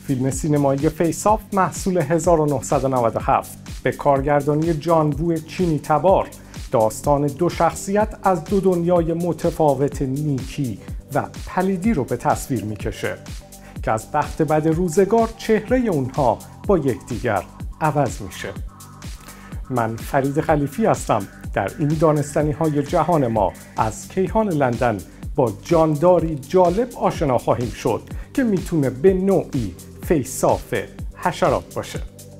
فیلم سینمایی فیس آف محصول 1997 به کارگردانی جان وو چینی تبار داستان دو شخصیت از دو دنیای متفاوت نیکی و پلیدی رو به تصویر میکشه که از بخت بد روزگار چهره اونها با یکدیگر عوض میشه. من فرید خلیفی هستم. در این دانستنی های جهان ما از کیهان لندن با جانداری جالب آشنا خواهیم شد که میتونه به نوعی فیساف حشرات باشه.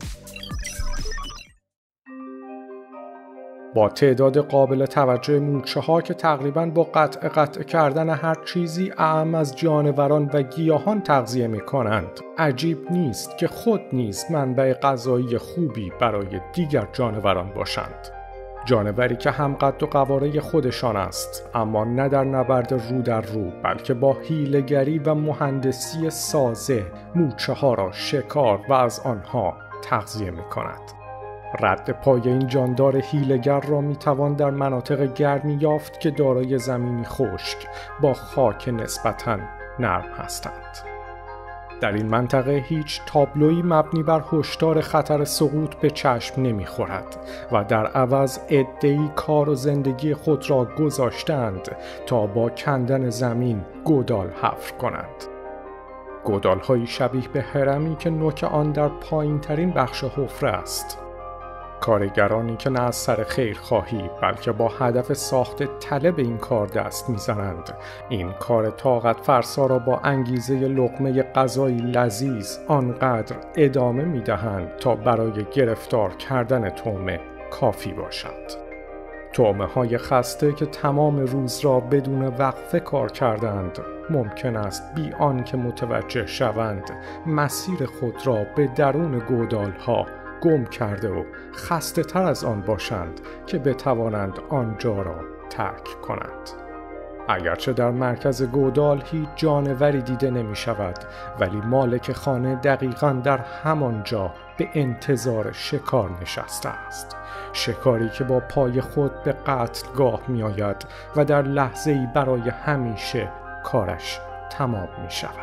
با تعداد قابل توجه مورچه‌ها که تقریباً با قطع کردن هر چیزی اعم از جانوران و گیاهان تغذیه می‌کنند، عجیب نیست که خود نیز منبع غذایی خوبی برای دیگر جانوران باشند. جانوری که هم قد و قواره خودشان است، اما نه در نبرد رو در رو، بلکه با حیله‌گری و مهندسی سازه مورچه‌ها را شکار و از آنها تغذیه می‌کند. رد پای این جاندار حیله‌گر را میتوان در مناطق گرمی یافت که دارای زمینی خشک با خاک نسبتاً نرم هستند. در این منطقه هیچ تابلویی مبنی بر هشدار خطر سقوط به چشم نمیخورد و در عوض عده‌ای کار و زندگی خود را گذاشتند تا با کندن زمین گودال حفر کنند. گودال‌هایی شبیه به هرمی که نوک آن در پایین‌ترین بخش حفره است. کارگرانی که نه از سر خیرخواهی بلکه با هدف ساخت تله به این کار دست میزنند، این کار طاقت فرسا را با انگیزه لقمه غذایی لذیذ آنقدر ادامه میدهند تا برای گرفتار کردن طعمه کافی باشد. طعمه های خسته که تمام روز را بدون وقفه کار کردند، ممکن است بی آنکه متوجه شوند مسیر خود را به درون گودال ها گم کرده و خسته تر از آن باشند که بتوانند آنجا را ترک کنند. اگرچه در مرکز گودال هیچ جانوری دیده نمی شود، ولی مالک خانه دقیقاً در همان جا به انتظار شکار نشسته است. شکاری که با پای خود به قتلگاه می آید و در لحظه‌ای برای همیشه کارش تمام می شود.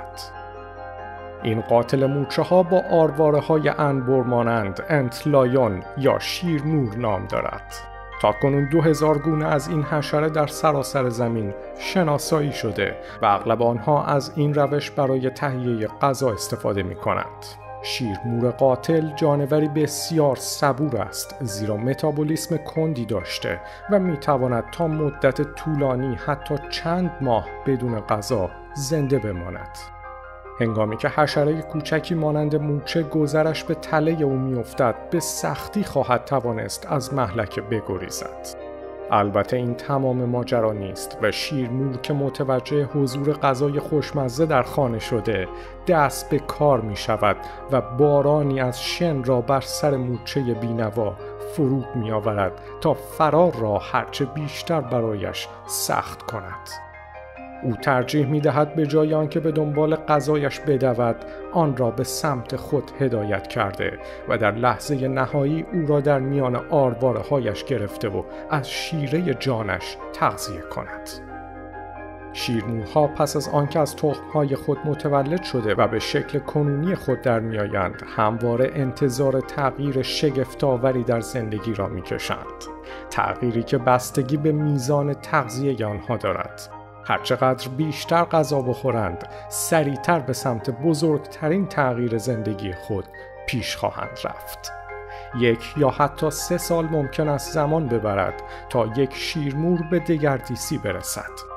این قاتل مورچه‌ها با آرواره‌های انبر مانند انتلایون یا شیرمور نام دارد. تاکنون 2000 گونه از این حشره در سراسر زمین شناسایی شده و اغلب آنها از این روش برای تهیه غذا استفاده می‌کنند. شیرمور قاتل جانوری بسیار صبور است، زیرا متابولیسم کندی داشته و می‌تواند تا مدت طولانی حتی چند ماه بدون غذا زنده بماند. هنگامی که حشره کوچکی مانند مورچه گذرش به تله او میافتد، به سختی خواهد توانست از مهلکه بگریزد. البته این تمام ماجرا نیست و شیرمور که متوجه حضور غذای خوشمزه در خانه شده، دست به کار می شود و بارانی از شن را بر سر مورچه بینوا فرود می آورد تا فرار را هرچه بیشتر برایش سخت کند. او ترجیح می‌دهد به جای آنکه به دنبال غذایش بدود، آن را به سمت خود هدایت کرده و در لحظه نهایی او را در میان آرواره‌هایش گرفته و از شیره جانش تغذیه کند. شیرمورها پس از آنکه از تخم‌های خود متولد شده و به شکل کنونی خود در می‌آیند، همواره انتظار تغییر شگفت‌آوری در زندگی را می‌کشند. تغییری که بستگی به میزان تغذیه آنها دارد. هرچقدر بیشتر غذا بخورند، سریعتر به سمت بزرگترین تغییر زندگی خود پیش خواهند رفت. 1 یا حتی 3 سال ممکن است زمان ببرد تا یک شیرمور به دگردیسی برسد.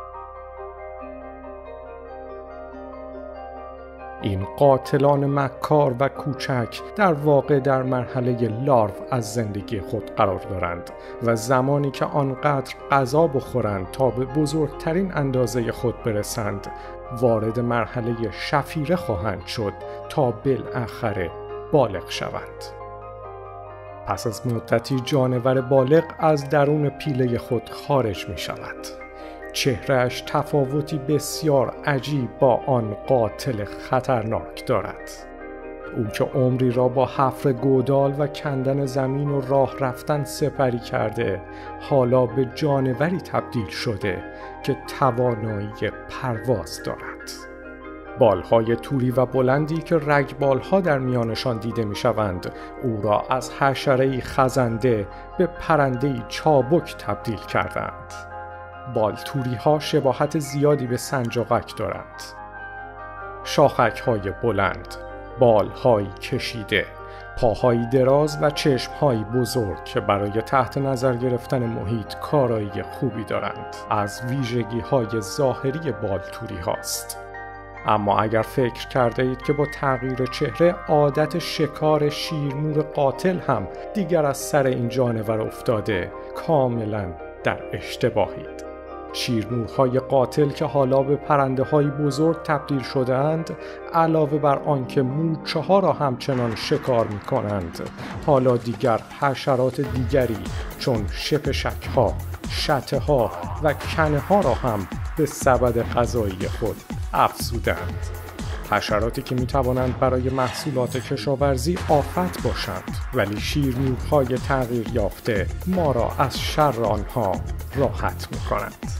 این قاتلان مکار و کوچک در واقع در مرحله لارو از زندگی خود قرار دارند و زمانی که آنقدر غذا بخورند تا به بزرگترین اندازه خود برسند، وارد مرحله شفیره خواهند شد تا بالاخره بالغ شوند. پس از مدتی جانور بالغ از درون پیله خود خارج می شود. چهرهش تفاوتی بسیار عجیب با آن قاتل خطرناک دارد. او که عمری را با حفر گودال و کندن زمین و راه رفتن سپری کرده، حالا به جانوری تبدیل شده که توانایی پرواز دارد. بالهای توری و بلندی که رگبالها در میانشان دیده می شوند او را از حشره‌ای خزنده به پرنده‌ای چابک تبدیل کردند. بالتوری ها شباهت زیادی به سنجاقک دارند. شاخک های بلند، بالهایی کشیده، پاهایی دراز و چشمهایی بزرگ که برای تحت نظر گرفتن محیط کارایی خوبی دارند. از ویژگی های ظاهری بالتوری هاست. اما اگر فکر کرده اید که با تغییر چهره عادت شکار شیرمور قاتل هم دیگر از سر این جانور افتاده، کاملا در اشتباهید. شیرمورهای قاتل که حالا به پرنده‌های بزرگ تبدیل شده‌اند، علاوه بر آنکه مورچه‌ها را همچنان شکار می‌کنند، حالا دیگر حشرات دیگری چون شپشک‌ها، شته‌ها و کنه‌ها را هم به سبد غذایی خود افزودند. حشراتی که می‌توانند برای محصولات کشاورزی آفت باشند، ولی شیرمورهای تغییر یافته ما را از شر آنها راحت می‌کنند.